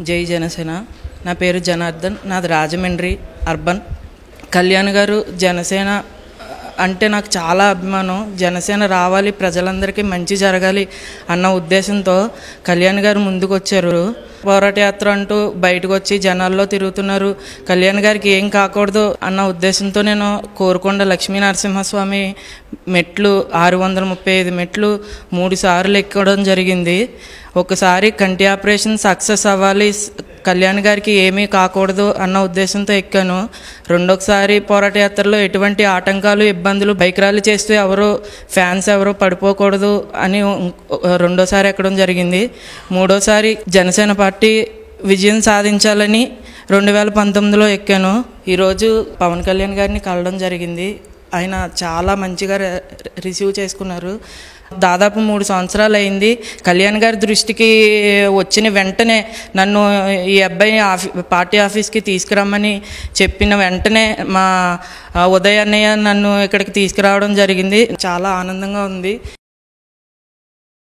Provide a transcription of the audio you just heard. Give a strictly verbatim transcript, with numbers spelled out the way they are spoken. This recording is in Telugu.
జై జనసేన. నా పేరు జనార్దన్. నాది రాజమండ్రి అర్బన్. కళ్యాణ్ గారు జనసేన అంటే నాకు చాలా అభిమానం. జనసేన రావాలి, ప్రజలందరికీ మంచి జరగాలి అన్న ఉద్దేశంతో కళ్యాణ్ గారు ముందుకు వచ్చారు. పోరాట యాత్ర అంటూ బయటకు వచ్చి జనాల్లో తిరుగుతున్నారు. కళ్యాణ్ గారికి ఏం కాకూడదు అన్న ఉద్దేశంతో నేను కోరుకొండ లక్ష్మీ నరసింహస్వామి మెట్లు ఆరు వందల ముప్పై ఐదు మెట్లు మూడు సార్లు ఎక్కడం జరిగింది. ఒకసారి కంటి ఆపరేషన్ సక్సెస్ అవ్వాలి, కళ్యాణ్ గారికి ఏమీ కాకూడదు అన్న ఉద్దేశంతో ఎక్కాను. రెండోసారి పోరాట యాత్రలో ఎటువంటి ఆటంకాలు ఇబ్బందులు బైక్ ర్యాలీ చేస్తే ఎవరు ఫ్యాన్స్ ఎవరు పడిపోకూడదు అని రెండోసారి ఎక్కడం జరిగింది. మూడోసారి జనసేన పార్టీ విజయం సాధించాలని రెండు వేల పంతొమ్మిదిలో ఎక్కాను. ఈరోజు పవన్ కళ్యాణ్ గారిని కలవడం జరిగింది. ఆయన చాలా మంచిగా రిసీవ్ చేసుకున్నారు. దాదాపు మూడు సంవత్సరాలు అయింది. కళ్యాణ్ గారి దృష్టికి వచ్చిన వెంటనే నన్ను ఈ అబ్బాయి ఆఫీ పార్టీ ఆఫీస్కి తీసుకురమ్మని చెప్పిన వెంటనే మా ఉదయ్ అన్నయ్య నన్ను ఇక్కడికి తీసుకురావడం జరిగింది. చాలా ఆనందంగా ఉంది.